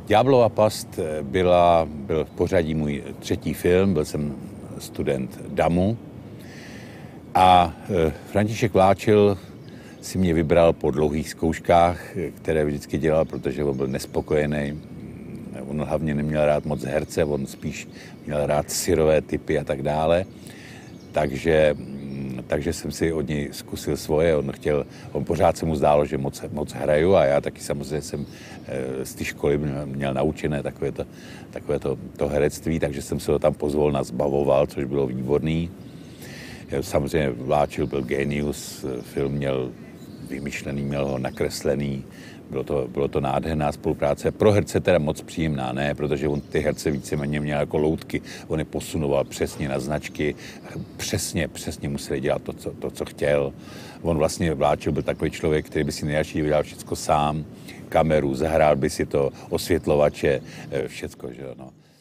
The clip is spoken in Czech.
Ďáblova past byl v pořadí můj třetí film, byl jsem student DAMu a František Vláčil si mě vybral po dlouhých zkouškách, které vždycky dělal, protože on byl nespokojený. On hlavně neměl rád moc herce, on spíš měl rád syrové typy a tak dále. Takže jsem si od něj zkusil svoje. On pořád se mu zdálo, že moc hraju a já taky samozřejmě jsem z té školy měl naučené takové to herectví, takže jsem se ho tam pozvolna zbavoval, což bylo výborný. Samozřejmě Vláčil byl génius, film měl vymyšlený, měl ho nakreslený, bylo to nádherná spolupráce. Pro herce teda moc příjemná, ne, protože on ty herce víceméně měl jako loutky, on je posunoval přesně na značky, přesně museli dělat to, co chtěl. On vlastně Vláčil byl takový člověk, který by si nejradši dělal všecko sám, kameru, zahrál by si to, osvětlovače, všecko, že jo, no.